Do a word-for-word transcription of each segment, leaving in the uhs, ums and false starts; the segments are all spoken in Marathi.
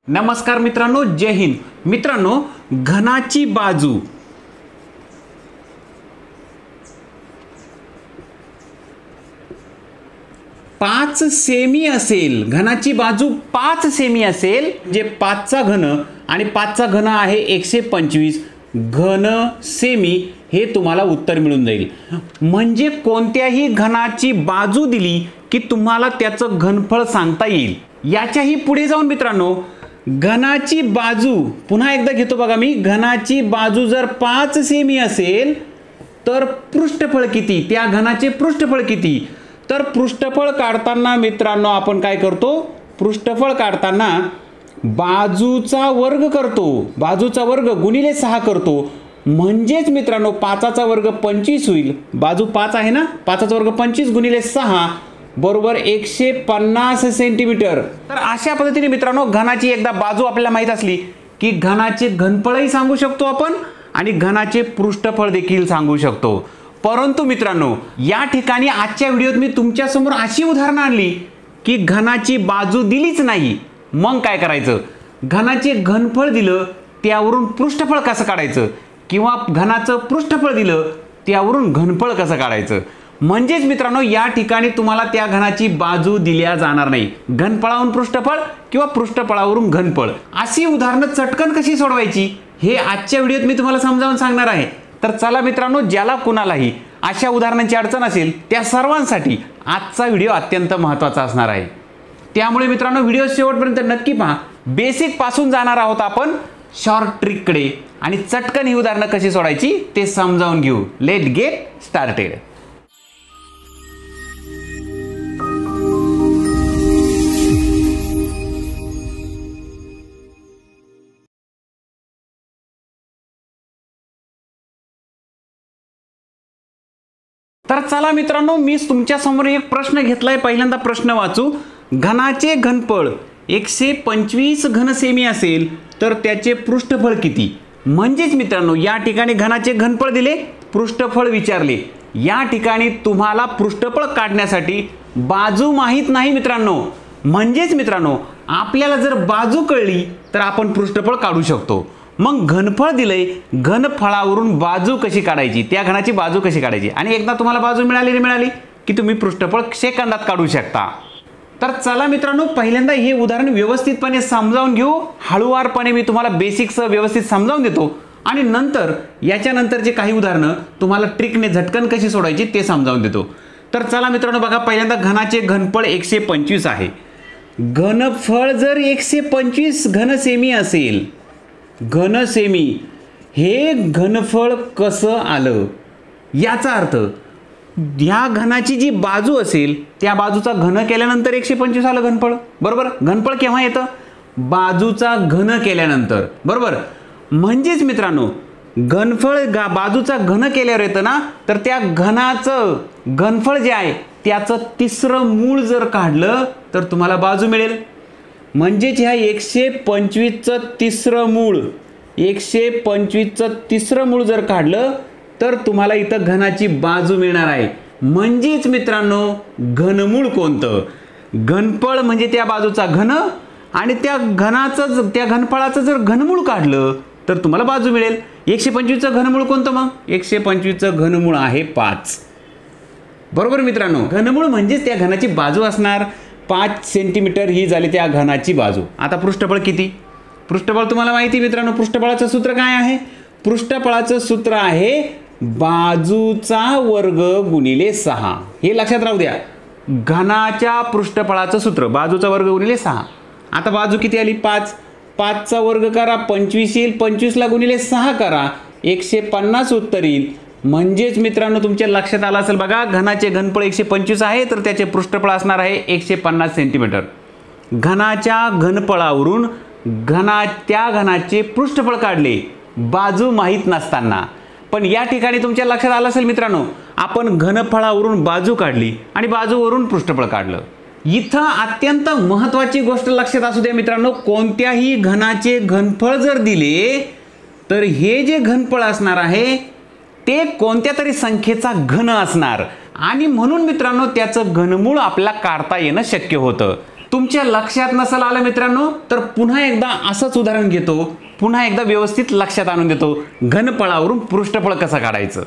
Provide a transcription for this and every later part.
नमस्कार मित्रांनो, जय हिंद. मित्रांनो, घनाची बाजू पाच सेमी असेल, घनाची बाजू पाच सेमी असेल, जे पाचचा घन आणि पाचचा घन आहे एकशे पंचवीस घन सेमी, हे तुम्हाला उत्तर मिळून जाईल. म्हणजे कोणत्याही घनाची बाजू दिली की तुम्हाला त्याचं घनफळ सांगता येईल. याच्याही पुढे जाऊन मित्रांनो, घनाची बाजू पुन्हा एकदा घेतो बघा मी, घनाची बाजू जर पाच सेमी असेल तर पृष्ठफळ किती, त्या घनाचे पृष्ठफळ किती. तर पृष्ठफळ काढताना मित्रांनो आपण काय करतो, पृष्ठफळ काढताना बाजूचा वर्ग करतो, बाजूचा वर्ग गुणिले सहा करतो. म्हणजेच मित्रांनो पाचाचा वर्ग पंचवीस होईल. बाजू पाच आहे ना, पाचाचा वर्ग पंचवीस गुणिले सहा बरोबर एकशे पन्नास सेंटीमीटर. तर अशा पद्धतीने मित्रांनो घनाची एकदा बाजू आपल्याला माहित असली की घनाचे घनफळही सांगू शकतो आपण आणि घनाचे पृष्ठफळ देखील सांगू शकतो. परंतु मित्रांनो या ठिकाणी आजच्या व्हिडिओत मी तुमच्या समोर अशी उदाहरणं आणली की घनाची बाजू दिलीच नाही. मग काय करायचं, घनाचे घनफळ दिलं त्यावरून पृष्ठफळ कसं काढायचं, किंवा घनाचं पृष्ठफळ दिलं त्यावरून घनफळ कसं काढायचं. म्हणजेच मित्रांनो या ठिकाणी तुम्हाला त्या घनाची बाजू दिल्या जाणार नाही. घनफळावरून पृष्ठफळ किंवा पृष्ठफळावरून घनफळ अशी उदाहरणं चटकन कशी सोडवायची हे आजच्या व्हिडिओत मी तुम्हाला समजावून सांगणार आहे. तर चला मित्रांनो, ज्याला कुणालाही अशा उदाहरणांची अडचण असेल त्या सर्वांसाठी आजचा व्हिडिओ अत्यंत महत्त्वाचा असणार आहे. त्यामुळे मित्रांनो व्हिडिओ शेवटपर्यंत नक्की पहा. बेसिक पासून जाणार आहोत आपण शॉर्ट ट्रिककडे आणि चटकन ही उदाहरणं कशी सोडायची ते समजावून घेऊ. Let get started. तर चला मित्रांनो, मी तुमच्या समोर एक प्रश्न घेतलाय. पहिल्यांदा प्रश्न वाचू. घनाचे घनफळ एकशे पंचवीस घन सेमी असेल तर त्याचे पृष्ठफळ किती. म्हणजेच मित्रांनो या ठिकाणी घनाचे घनफळ दिले, पृष्ठफळ विचारले. या ठिकाणी तुम्हाला पृष्ठफळ काढण्यासाठी बाजू माहित नाही मित्रांनो. म्हणजेच मित्रांनो आपल्याला जर बाजू कळली तर आपण पृष्ठफळ काढू शकतो. मग घनफळ दिलंय, घनफळावरून बाजू कशी काढायची, त्या घनाची बाजू कशी काढायची. आणि एकदा तुम्हाला बाजू मिळाली मिळाली की तुम्ही पृष्ठफळ सेकंदात काढू शकता. तर चला मित्रांनो, पहिल्यांदा हे उदाहरण व्यवस्थितपणे समजावून घेऊ. हळूवारपणे मी तुम्हाला बेसिक्स व्यवस्थित समजावून देतो आणि नंतर याच्यानंतरचे काही उदाहरणं तुम्हाला ट्रिकने झटकन कशी सोडायची ते समजावून देतो. तर चला मित्रांनो बघा, पहिल्यांदा घनाचे घनफळ एकशे पंचवीस आहे. घनफळ जर एकशे पंचवीस घन सेमी असेल, घन सेमी, हे घनफळ कसं आलं, याचा अर्थ ह्या घनाची जी बाजू असेल त्या बाजूचा घन केल्यानंतर एकशे पंचवीस आलं घनफळ. बरोबर, घनफळ केव्हा येतं, बाजूचा घन केल्यानंतर. बरोबर, म्हणजेच मित्रांनो घनफळ बाजूचा घन केल्यावर येतं ना, तर त्या घनाचं घनफळ जे आहे त्याचं तिसरं मूळ जर काढलं तर तुम्हाला बाजू मिळेल. म्हणजेच ह्या एकशे पंचवीसचं तिसरं मूळ, एकशे पंचवीसचं तिसरं मूळ जर काढलं तर तुम्हाला इथं घनाची बाजू मिळणार आहे. म्हणजेच मित्रांनो घनमूळ कोणतं, घनफळ म्हणजे त्या बाजूचा घन आणि त्या घनाचं त्या घनफळाचं जर घनमूळ काढलं तर तुम्हाला बाजू मिळेल. एकशे पंचवीसचं घनमूळ कोणतं, मग एकशे पंचवीसचं घनमूळ आहे पाच. बरोबर मित्रांनो, घनमूळ म्हणजेच त्या घनाची बाजू असणार. पाच सेंटीमीटर ही झाली त्या घनाची बाजू. आता पृष्ठफळ किती, पृष्ठफळ तुम्हाला माहिती मित्रांनो, पृष्ठफळाचं सूत्र काय आहे, पृष्ठफळाचं सूत्र आहे बाजूचा वर्ग गुणिले सहा. हे लक्षात राहू द्या, घनाच्या पृष्ठफळाचं सूत्र बाजूचा वर्ग गुणिले सहा. आता बाजू किती आली, पाच, पाचचा वर्ग करा पंचवीस येईल, पंचवीसला गुणिले सहा करा एकशे पन्नास उत्तर येईल. म्हणजेच मित्रांनो तुमच्या लक्षात आलं असेल बघा, घनाचे घनफळ एकशे पंचवीस आहे तर त्याचे पृष्ठफळ असणार आहे एकशे पन्नास सेंटीमीटर. घनाच्या घनफळावरून घना त्या घनाचे पृष्ठफळ काढले बाजू माहीत नसताना. पण या ठिकाणी तुमच्या लक्षात आलं असेल मित्रांनो, आपण घनफळावरून बाजू काढली आणि बाजूवरून पृष्ठफळ काढलं. इथं अत्यंत महत्त्वाची गोष्ट लक्षात असू द्या मित्रांनो, कोणत्याही घनाचे घनफळ जर दिले तर हे जे घनफळ असणार आहे ते कोणत्या तरी संख्येचा घन असणार आणि म्हणून मित्रांनो त्याचं घनमूळ आपल्याला काढता येणं शक्य होतं. तुमच्या लक्षात नसेल आलं मित्रांनो तर पुन्हा एकदा असंच उदाहरण घेतो, पुन्हा एकदा व्यवस्थित लक्षात आणून देतो घनफळावरून पृष्ठफळ कसं काढायचं.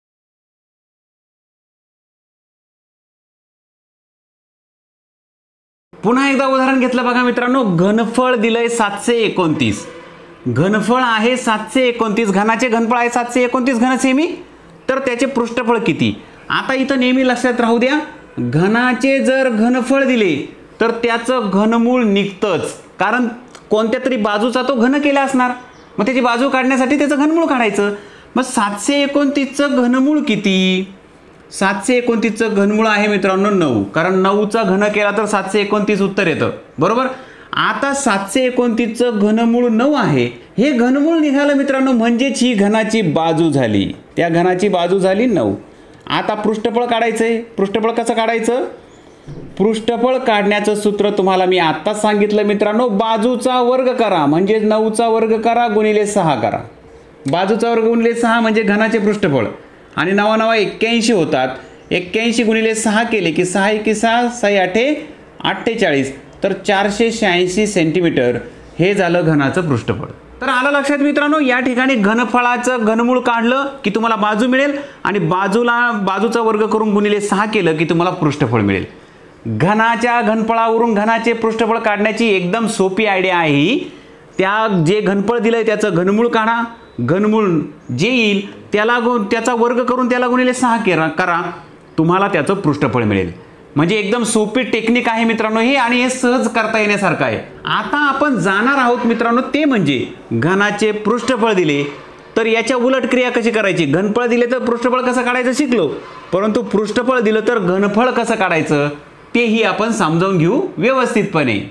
पुन्हा एकदा उदाहरण घेतलं बघा मित्रांनो, घनफळ दिलंय सातशे एकोणतीस. घनफळ आहे सातशे एकोणतीस, घनाचे घनफळ आहे सातशे एकोणतीस घन सेमी, तर त्याचे पृष्ठफळ किती. आता इथं नेहमी लक्षात राहू द्या, घनाचे जर घनफळ दिले तर त्याचं घनमूळ निघतंच, कारण कोणत्या तरी बाजूचा तो घन केला असणार, मग त्याची बाजू काढण्यासाठी त्याचं घनमूळ काढायचं. मग सातशे एकोणतीसचं घनमूळ किती. सातशे एकोणतीसचं घनमूळ आहे मित्रांनो नऊ, कारण नऊचा घन केला तर सातशे एकोणतीस उत्तर येतं बरोबर. आता सातशे एकोणतीसचं घनमूळ नऊ आहे, हे घनमूळ निघालं मित्रांनो, म्हणजेच ही घनाची बाजू झाली, त्या घनाची बाजू झाली नऊ. आता पृष्ठफळ काढायचंय. पृष्ठफळ कसं काढायचं. पृष्ठफळ काढण्याचं सूत्र तुम्हाला मी आत्ताच सांगितलं मित्रांनो, बाजूचा वर्ग करा म्हणजे नऊचा वर्ग करा गुणिले सहा करा. बाजूचा वर्ग गुणिले सहा म्हणजे घनाचे पृष्ठफळ, आणि नवा नवा एक्क्याऐंशी होतात. एक्क्याऐंशी गुणिले सहा केले की सहा एके सहा, सहा आठे अठ्ठेचाळीस, तर चारशे शहाऐंशी सेंटीमीटर हे झालं घनाचं पृष्ठफळ. तर आलं लक्षात मित्रांनो, या ठिकाणी घनफळाचं घनमूळ काढलं की तुम्हाला बाजू मिळेल, आणि बाजूला बाजूचा वर्ग करून गुणिले सहा केलं की तुम्हाला पृष्ठफळ मिळेल. घनाच्या घनफळावरून घनाचे पृष्ठफळ काढण्याची एकदम सोपी आयडिया आहे. त्या जे घनफळ दिलंय त्याचं घनमूळ काढा, घनमूळ जे येईल त्याला त्याचा वर्ग करून त्याला गुणिले सहा करा करा तुम्हाला त्याचं पृष्ठफळ मिळेल. म्हणजे एकदम सोपी टेक्निक आहे मित्रांनो ही, आणि हे सहज करता येण्यासारखं आहे. आता आपण जाणार आहोत मित्रांनो ते म्हणजे घनाचे पृष्ठफळ दिले तर याच्या उलट क्रिया कशी करायची. घनफळ दिले तर पृष्ठफळ कसं काढायचं शिकलो, परंतु पृष्ठफळ दिलं तर घनफळ कसं काढायचं तेही आपण समजावून घेऊ व्यवस्थितपणे.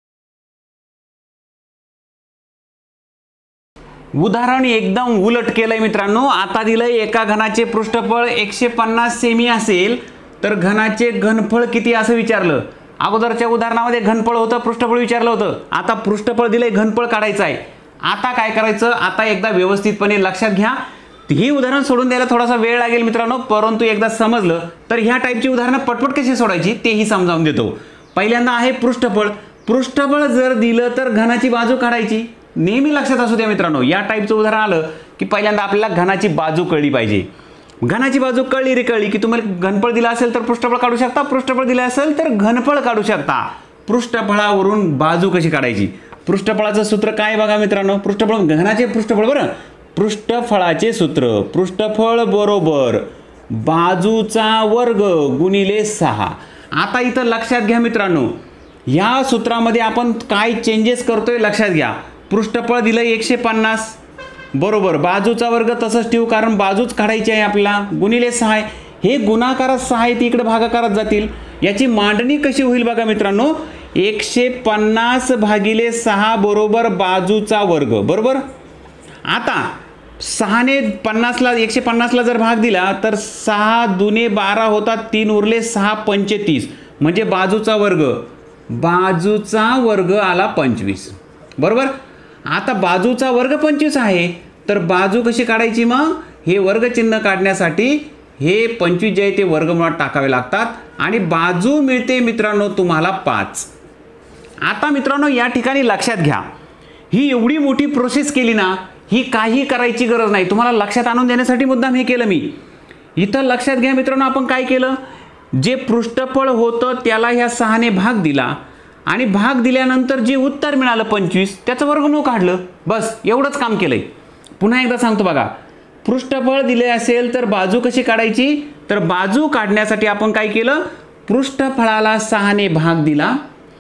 उदाहरण एकदम उलट केलंय मित्रांनो. आता दिलंय एका घनाचे पृष्ठफळ एकशे पन्नास सेमी असेल तर घनाचे घनफळ किती असं विचारलं. अगोदरच्या उदाहरणामध्ये घनफळ होतं, पृष्ठफळ विचारलं होतं. आता पृष्ठफळ दिलंय, घनफळ काढायचं आहे. आता काय करायचं, आता एकदा व्यवस्थितपणे लक्षात घ्या. ही उदाहरण सोडून द्यायला थोडासा वेळ लागेल मित्रांनो, परंतु एकदा समजलं तर ह्या टाईपची उदाहरणं पटपट कशी सोडायची तेही समजावून देतो. पहिल्यांदा आहे पृष्ठफळ. पृष्ठफळ जर दिलं तर घनाची बाजू काढायची. नेहमी लक्षात असू द्या मित्रांनो, या टाईपचं उदाहरण आलं की पहिल्यांदा आपल्याला घनाची बाजू कळली पाहिजे. घनाची बाजू कळली रे कळली की तुम्हाला घनफळ दिला असेल तर पृष्ठफळ काढू शकता, पृष्ठफळ दिलं असेल तर घनफळ काढू शकता. पृष्ठफळावरून बाजू कशी काढायची. पृष्ठफळाचं सूत्र काय बघा मित्रांनो, पृष्ठफळ घनाचे पृष्ठफळ बरं, पृष्ठफळाचे सूत्र पृष्ठफळ बरोबर बाजूचा वर्ग गुणिले सहा. आता इथं लक्षात घ्या मित्रांनो, या सूत्रामध्ये आपण काय चेंजेस करतोय लक्षात घ्या. पृष्ठफळ दिलंय एकशे पन्नास बरोबर बाजूचा वर्ग तसंच ठेवू, कारण बाजूच काढायची आहे आपल्याला, गुणिले सहा. हे गुणाकारात सहा आहे ती इकडे भागाकारात जातील. याची मांडणी कशी होईल बघा मित्रांनो, एकशे पन्नास भागिले सहा बरोबर बाजूचा वर्ग बरोबर. आता सहाने पन्नासला एकशे पन्नासला जर भाग दिला तर सहा दुने बारा होतात, तीन उरले सहा पंचे तीस, म्हणजे बाजूचा वर्ग बाजूचा वर्ग आला पंचवीस बरोबर. आता बाजूचा वर्ग पंचवीस आहे तर बाजू कशी काढायची. मग हे वर्ग चिन्ह काढण्यासाठी हे पंचवीस जे आहे ते वर्गमुळात टाकावे लागतात आणि बाजू मिळते मित्रांनो तुम्हाला पाच. आता मित्रांनो या ठिकाणी लक्षात घ्या, ही एवढी मोठी प्रोसेस केली ना, ही काही करायची गरज नाही. तुम्हाला लक्षात आणून देण्यासाठी मुद्दाम हे केलं मी. इथं लक्षात घ्या मित्रांनो, आपण काय केलं, जे पृष्ठफळ होतं त्याला ह्या सहाने भाग दिला आणि भाग दिल्यानंतर जे उत्तर मिळालं पंचवीस त्याचं वर्गमूळ काढलं, बस एवढंच काम केलंय. पुन्हा एकदा सांगतो बघा, पृष्ठफळ दिले असेल तर बाजू कशी काढायची. तर बाजू काढण्यासाठी आपण काय केलं, पृष्ठफळाला सहाने भाग दिला,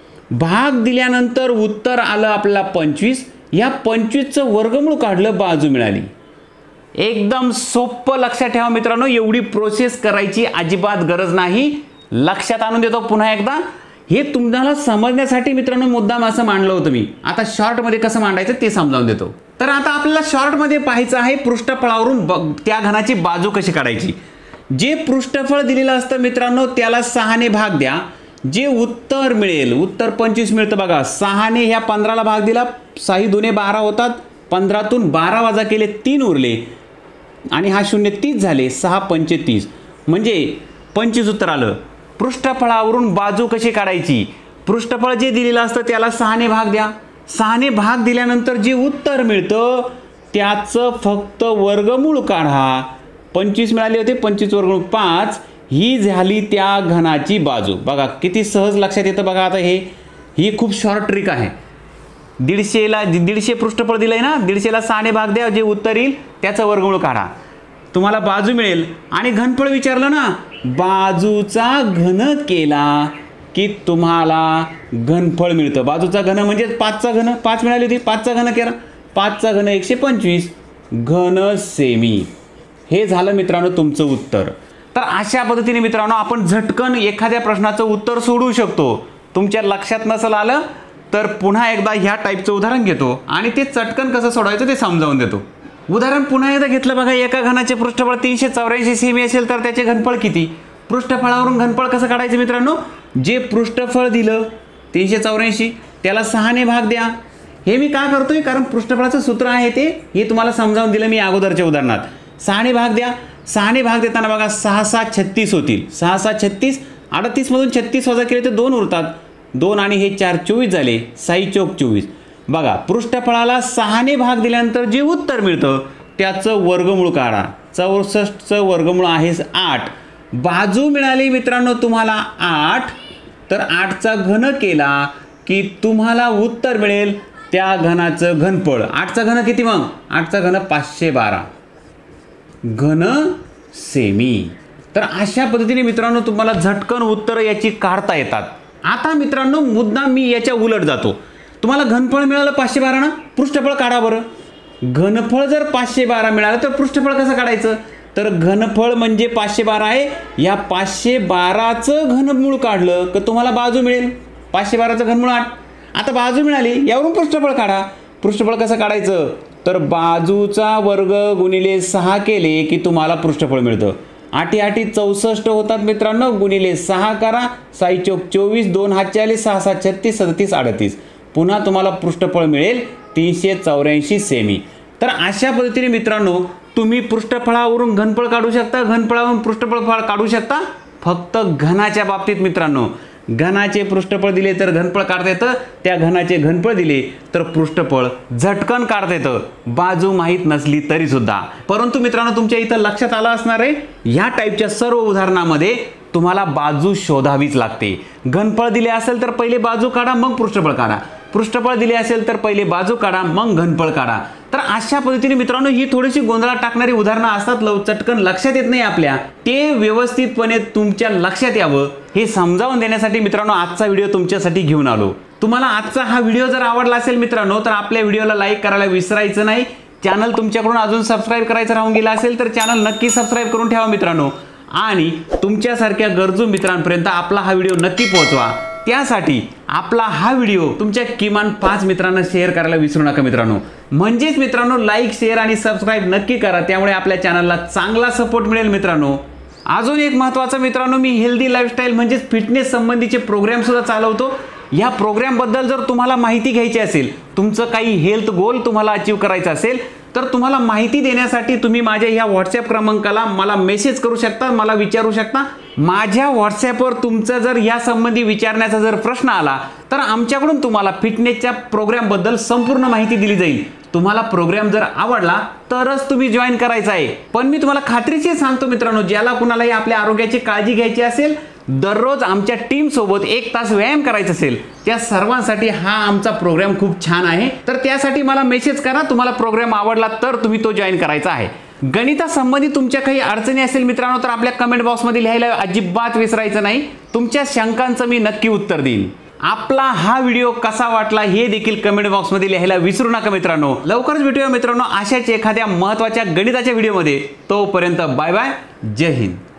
भाग दिल्यानंतर उत्तर आलं आपल्याला पंचवीस, या पंचवीसचं वर्गमूळ काढलं, बाजू मिळाली. एकदम सोपं. लक्षात ठेवा मित्रांनो, एवढी प्रोसेस करायची अजिबात गरज नाही. लक्षात आणून देतो पुन्हा एकदा, हे तुम्हाला समजण्यासाठी मित्रांनो मुद्दाम असं मांडलं होतं मी. आता शॉर्टमध्ये कसं मांडायचं ते समजावून देतो. तर आता आपल्याला शॉर्टमध्ये पाहायचं आहे पृष्ठफळावरून त्या घनाची बाजू कशी काढायची. जे पृष्ठफळ दिलेलं असतं मित्रांनो त्याला सहाने भाग द्या, जे उत्तर मिळेल, उत्तर पंचवीस मिळतं बघा, सहाने ह्या पंधराला भाग दिला, सहा दोने बारा होतात, पंधरातून बारा वजा केले तीन उरले आणि हा शून्य तीस झाले, सहा पंचे तीस म्हणजे पंचवीस उत्तर आलं. पृष्ठफळावरून बाजू कशी काढायची. पृष्ठफळ जे दिलेलं असतं त्याला सहाने भाग द्या. सहाने भाग दिल्यानंतर जे उत्तर मिळतं त्याचं फक्त वर्गमूळ काढा. पंचवीस मिळाले होते, पंचवीस वर्गमूळ पाच ही झाली त्या घनाची बाजू. बघा किती सहज लक्षात येतं. बघा आता हे ही खूप शॉर्ट ट्रिक आहे. दीडशेला दीडशे पृष्ठफळ दिलं आहे ना, दीडशेला सहाने भाग द्या, जे उत्तर येईल त्याचं वर्गमूळ काढा, तुम्हाला बाजू मिळेल. आणि घनफळ विचारलं ना, बाजूचा घन केला की तुम्हाला घनफळ मिळतं. बाजूचा घन म्हणजे पाचचा घन, पाच मिळाली होती, पाचचा घन केला, पाचचा घन एकशे पंचवीस घन सेमी. हे झालं मित्रांनो तुमचं उत्तर. तर अशा पद्धतीने मित्रांनो आपण झटकन एखाद्या प्रश्नाचं उत्तर सोडवू शकतो. तुमच्या लक्षात नसेल आलं तर पुन्हा एकदा ह्या टाईपचं उदाहरण घेतो आणि ते चटकन कसं सोडवायचं ते समजावून देतो. उदाहरण पुन्हा एकदा घेतलं बघा. एका घनाचे पृष्ठफळ तीनशे चौऱ्याऐंशी सेमी असेल तर त्याचे घनफळ किती? पृष्ठफळावरून घनफळ कसं काढायचं मित्रांनो? जे पृष्ठफळ दिलं तीनशे चौऱ्याऐंशी त्याला सहाने भाग द्या. हे मी का करतोय? कारण पृष्ठफळाचं सूत्र आहे ते, हे तुम्हाला समजावून दिलं मी अगोदरच्या उदाहरणात. सहाने भाग द्या. सहाने भाग देताना बघा सहा सहा छत्तीस होतील. सहा सहा छत्तीस, अडतीसमधून छत्तीस वजा केले तर दोन उरतात. दोन आणि हे चार चोवीस झाले. साई चौक चोवीस. बघा पृष्ठफळाला सहाने भाग दिल्यानंतर जे उत्तर मिळतं त्याचं वर्गमूळ काढा. चौसष्टचं वर्गमूळ आहे आठ. बाजू मिळाली मित्रांनो तुम्हाला आठ. तर आठचा घन केला की तुम्हाला उत्तर मिळेल त्या घनाचं घनफळ. आठचा घन किती मग? आठचा घन पाचशे बारा घन सेमी. तर अशा पद्धतीने मित्रांनो तुम्हाला झटकन उत्तरं याची काढता येतात. आता मित्रांनो मुद्दा मी याच्या उलट जातो. तुम्हाला घनफळ मिळालं पाचशे बारा ना, पृष्ठफळ काढा बरं. घनफळ जर पाचशे बारा मिळालं तर पृष्ठफळ कसं काढायचं? तर घनफळ म्हणजे पाचशे बारा आहे. या पाचशे बाराचं घनमूळ काढलं तर तुम्हाला बाजू मिळेल. पाचशे बाराचं घनमूळ आठ. आता बाजू मिळाली, यावरून पृष्ठफळ काढा. पृष्ठफळ कसं काढायचं? तर बाजूचा वर्ग गुणिले सहा केले की तुम्हाला पृष्ठफळ मिळतं. आठी आठी चौसष्ट होतात मित्रांनो. गुणिले सहा करा. साई चौक चोवीस. दोन हातचे आले. सहा सहा छत्तीस, सदतीस, अडतीस. पुन्हा तुम्हाला पृष्ठफळ मिळेल तीनशे चौऱ्याऐंशी सेमी. तर अशा पद्धतीने मित्रांनो तुम्ही पृष्ठफळावरून घनफळ काढू शकता, घनफळावरून पृष्ठफळ काढू शकता. फक्त घनाच्या बाबतीत मित्रांनो, घनाचे पृष्ठफळ दिले तर घनफळ काढता येतं, त्या घनाचे घनफळ दिले तर पृष्ठफळ झटकन काढता येतं, बाजू माहीत नसली तरी सुद्धा. परंतु मित्रांनो तुमच्या इथं लक्षात आलं असणार आहे, ह्या टाईपच्या सर्व उदाहरणामध्ये तुम्हाला बाजू शोधावीच लागते. घनफळ दिले असेल तर पहिले बाजू काढा, मग पृष्ठफळ काढा. पृष्ठफळ दिले असेल तर पहिले बाजू काढा, मग घनफळ काढा. तर अशा पद्धतीने मित्रांनो ही थोडीशी गोंधळात टाकणारी उदाहरणं असतात, लव चटकन लक्षात येत नाही आपल्या. ते व्यवस्थितपणे तुमच्या लक्षात यावं हे समजावून देण्यासाठी मित्रांनो आजचा व्हिडिओ तुमच्यासाठी घेऊन आलो. तुम्हाला आजचा हा व्हिडिओ जर आवडला असेल मित्रांनो तर आपल्या व्हिडिओला लाईक करायला विसरायचं नाही. चॅनल तुमच्याकडून अजून सबस्क्राईब करायचं राहून गेला असेल तर चॅनल नक्की सबस्क्राईब करून ठेवा मित्रांनो. आणि तुमच्यासारख्या गरजू मित्रांपर्यंत आपला हा व्हिडिओ नक्की पोहोचवा. त्यासाठी आपला हा व्हिडिओ तुमच्या किमान पाच मित्रांना शेअर करायला विसरू नका मित्रांनो. म्हणजेच मित्रांनो लाईक, शेअर आणि सबस्क्राईब नक्की करा, त्यामुळे आपल्या चॅनलला चांगला सपोर्ट मिळेल मित्रांनो. अजून एक महत्त्वाचं मित्रांनो, मी हेल्दी लाईफस्टाईल म्हणजेच फिटनेस संबंधीचे प्रोग्राम सुद्धा चालवतो. या प्रोग्रामबद्दल जर तुम्हाला माहिती घ्यायची असेल, तुमचं काही हेल्थ गोल तुम्हाला अचीव करायचं असेल तर तुम्हाला माहिती देण्यासाठी तुम्ही माझ्या ह्या व्हॉट्सॲप क्रमांकाला मला मेसेज करू शकता, मला विचारू शकता. माझ्या व्हॉट्सॲपवर तुमचा जर या संबंधी विचारण्याचा जर प्रश्न आला तर आमच्याकडून तुम्हाला फिटनेसच्या प्रोग्रामबद्दल संपूर्ण माहिती दिली जाईल. तुम्हाला प्रोग्राम जर आवडला तरच तुम्ही जॉईन करायचा आहे. पण मी तुम्हाला खात्रीशीर सांगतो मित्रांनो, ज्याला कुणालाही आपल्या आरोग्याची काळजी घ्यायची असेल, दररोज आमच्या टीम सोबत एक तास व्यायाम करायचा असेल, त्या सर्वांसाठी हा आमचा प्रोग्राम खूप छान आहे. तर त्यासाठी मला मेसेज करा, तुम्हाला प्रोग्राम आवडला तर तुम्ही तो जॉईन करायचा आहे. गणितासंबंधी तुमच्या काही अडचणी असेल मित्रांनो तर आपल्या कमेंट बॉक्समध्ये लिहायला अजिबात विसरायचं नाही. तुमच्या शंकांचं मी नक्की उत्तर देईन. आपला हा व्हिडिओ कसा वाटला हे देखील कमेंट बॉक्समध्ये लिहायला विसरू नका मित्रांनो. लवकरच भेटूया मित्रांनो अशाच एखाद्या महत्त्वाच्या गणिताच्या व्हिडिओमध्ये. तोपर्यंत बाय बाय, जय हिंद.